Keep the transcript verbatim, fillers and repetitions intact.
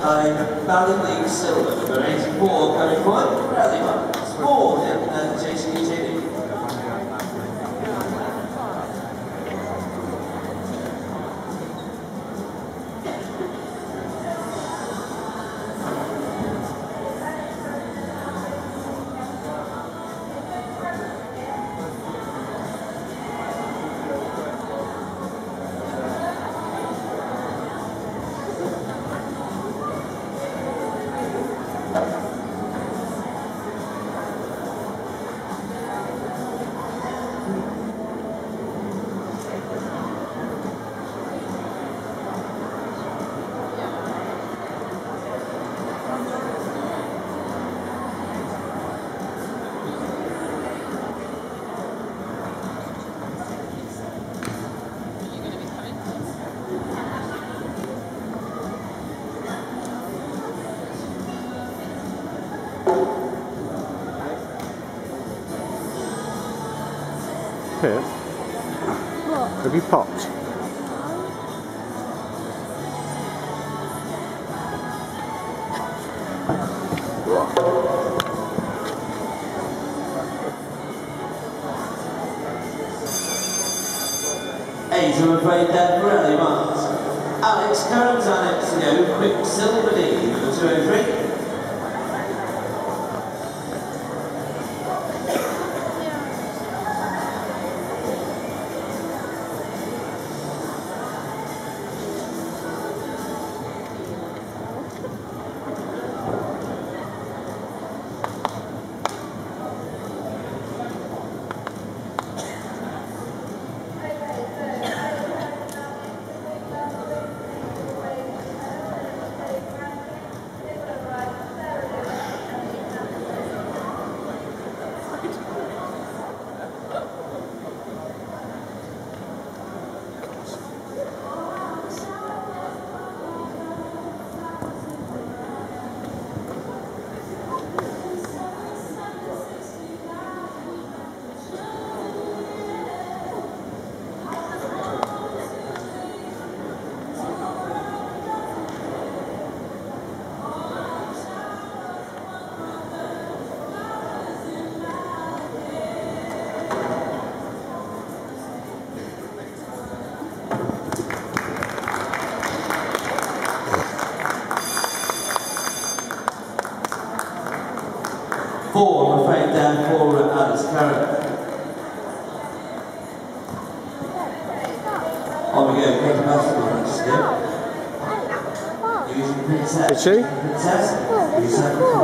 a Bally League Silver, number eighty-four, coming forward, Bradley Marks, four in uh, J C T V. Here. What? Have you popped? Eight, I'm afraid that Bradley Marks. Alex Curran's on next to go, Quicksilver D, number two oh three. Four, I'm afraid, down for uh, Alex Curran. On we go, Kate Basketball next to go. Using Princess. Did she? Princess.